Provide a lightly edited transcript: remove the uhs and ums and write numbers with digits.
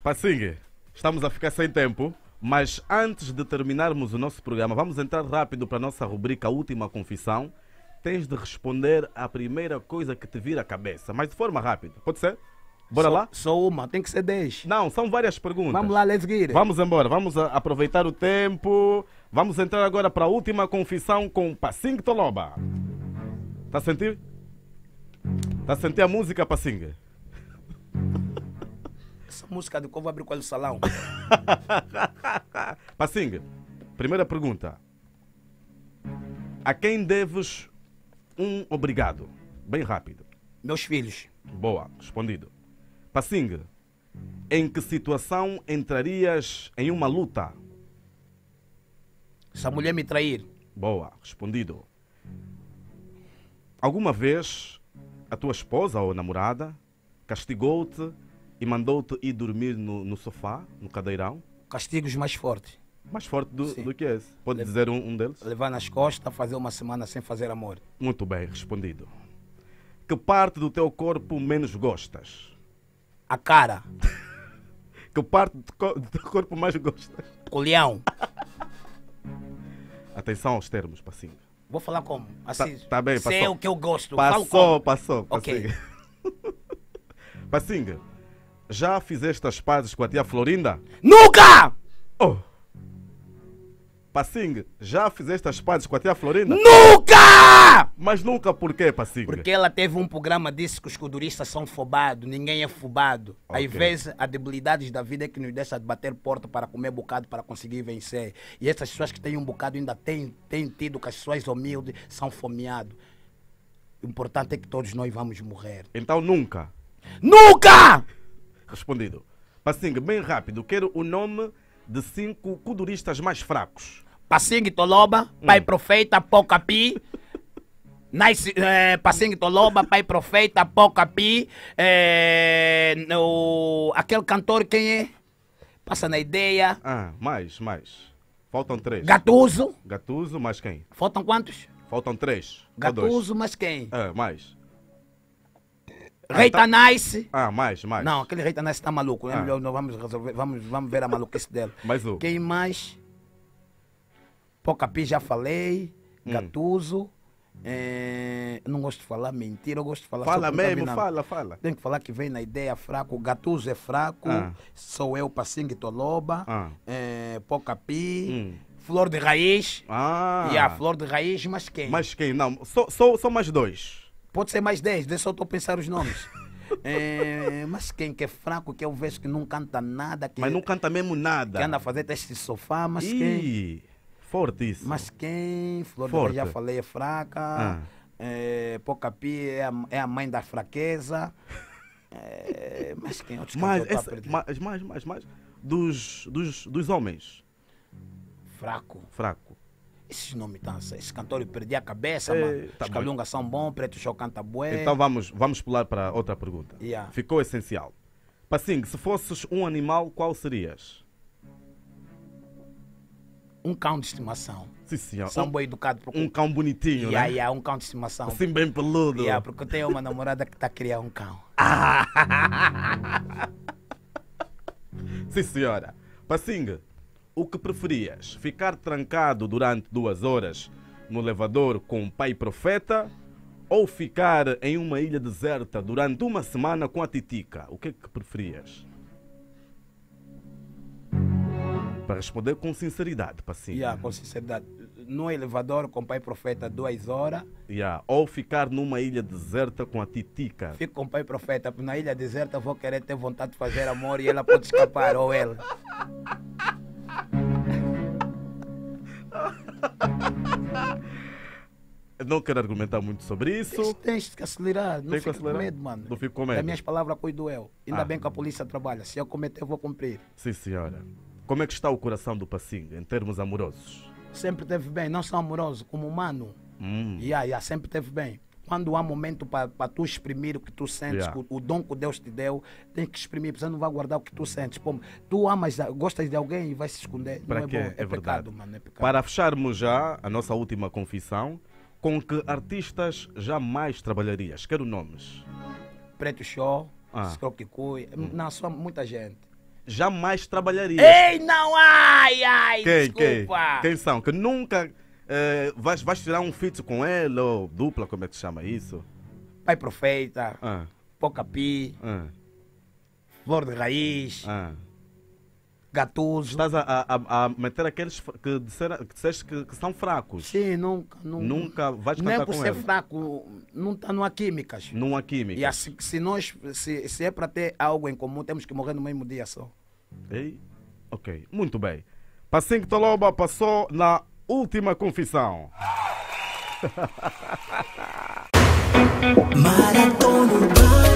Passingue, estamos a ficar sem tempo, mas antes de terminarmos o nosso programa, vamos entrar rápido para a nossa rubrica Última Confissão. Tens de responder à primeira coisa que te vir à cabeça, mas de forma rápida. Pode ser? Bora lá? Só uma, tem que ser 10. Não, são várias perguntas. Vamos lá, let's get it. Vamos embora, vamos aproveitar o tempo. Vamos entrar agora para a Última Confissão com Passingue Toloba. Tá a sentir? Tá a sentir a música, Passingue? Essa música de como abrir com o salão. Passingue, primeira pergunta. A quem deves um obrigado? Bem rápido. Meus filhos. Boa, respondido. Passingue, em que situação entrarias em uma luta? Se a mulher me trair. Boa, respondido. Alguma vez a tua esposa ou namorada castigou-te e mandou-te ir dormir no sofá, no cadeirão? Castigos mais fortes. Mais forte do Sim. que esse. Pode dizer um deles? Levar nas costas, fazer uma semana sem fazer amor. Muito bem, respondido. Que parte do teu corpo menos gostas? A cara. Que parte do teu corpo mais gostas? O leão. Atenção aos termos, Passingue. Vou falar como? Assim, Tá bem, se passou. é o que eu gosto. Falo Passou, como? Passingue. Ok. Passingue, já fizeste as pazes com a tia Florinda? Nunca! Oh! Passingue, já fizeste as pazes com a tia Florinda? Nunca! Mas nunca por quê, Passingue? Porque ela teve um programa, disse que os coduristas são fobados, ninguém é fobado. Ok. Às vezes, a debilidade da vida é que nos deixa de bater porta para comer bocado, para conseguir vencer. E essas pessoas que têm um bocado ainda têm tido que as pessoas humildes são fomeados. O importante é que todos nós vamos morrer. Então nunca. Nunca! Respondido. Passingue, bem rápido, quero o nome de 5 coduristas mais fracos. Passingue Toloba, Pai Profeta, Pocapi. Nice, Passingue Toloba, Pai Profeta, Pocapi. Aquele cantor, quem é? Passa na ideia. Ah, mais. Faltam 3. Gatuso. Gatuso, mais quem? Faltam quantos? Faltam 3. Ou 2? Gatuso, mas quem? Ah, mais. Reita Nice. Ah, mais. Não, aquele Reita Nice tá maluco. É Ah. melhor, não vamos resolver. Vamos ver a maluquice dele. Mais um. Quem mais? Pocapi já falei. Gatuso. Não gosto de falar mentira, eu gosto de falar Fala só quando tá mesmo, vindo fala. Tem que falar que vem na ideia fraco. O Gatuso é fraco. Ah. Sou eu, Passingue Toloba. Ah. Pocapi. Flor de Raiz. Ah. E a Flor de Raiz, mas quem? Mais quem? Não, só mais 2. Pode ser mais 10, deixa eu estou a pensar os nomes. Mas quem que é fraco, que eu vejo que não canta nada, que, Mas não canta mesmo nada. que anda a fazer teste de sofá, mas quem? Ih, forte isso. Mas quem? Flor de Forte. Raiz, já falei, é fraca. Pocapi é a mãe da fraqueza. Mas quem? Outros mais, cantores tá perdido? mais. Dos homens. Fraco. Fraco. Esses nomes estão. Esse cantor eu perdi a cabeça, Ei, mano. tá Os bom. calungas são bons, Preto Show canta bué. Então vamos pular para outra pergunta. Yeah. Ficou essencial. Passingue, se fosses um animal, qual serias? Um cão de estimação. Sim, senhor. São bem educados. Um cão bonitinho, né? Um cão de estimação. Assim bem peludo. Porque eu tenho uma namorada que está a criar um cão. Sim, senhora. Passingue, o que preferias? Ficar trancado durante 2 horas no elevador com o pai profeta ou ficar em uma ilha deserta durante 1 semana com a titica? O que é que preferias? Para responder com sinceridade, Passingue. Com sinceridade. No elevador com o pai profeta 2 horas. Ou ficar numa ilha deserta com a titica. Fico com o pai profeta. Na ilha deserta vou querer ter vontade de fazer amor e ela pode escapar, ou ela. Eu não quero argumentar muito sobre isso. Tens que acelerar. Não Tem que fico acelerar? com medo, mano. Não fico com Das medo. minhas palavras cuido eu. Ainda Ah. bem que a polícia trabalha. Se eu cometer, eu vou cumprir. Sim, senhora. Como é que está o coração do Passingue em termos amorosos? Sempre teve bem. Não sou amoroso, como humano. Sempre teve bem. Quando há momento para tu exprimir o que tu sentes, o dom que Deus te deu, tem que exprimir, porque você não vai guardar o que tu sentes. Pô, tu amas, gostas de alguém e vai se esconder. Para não é quê? bom. É verdade. Pecado, mano. É pecado. Para fecharmos já a nossa última confissão, com que artistas jamais trabalharias? Quero nomes. Preto Show, Ah. Scroquicui. Não, só muita gente. jamais trabalharias. Ei, não, ai, Quem? desculpa. Quem são? Que nunca vais tirar um feat com ele ou dupla, como é que se chama isso? Pai Profeta, Ah, Pocapi, ah, Flor de Raiz, ah. Gatuso. Estás a meter aqueles que disseste que são fracos. Sim, Nunca vais nem cantar por com ser ele. fraco, não está numa químicas. Não há química. E assim, se é para ter algo em comum, temos que morrer no mesmo dia só. Ei? Ok, muito bem. Passinho Toloba passou na última confissão. Maratona Urbana.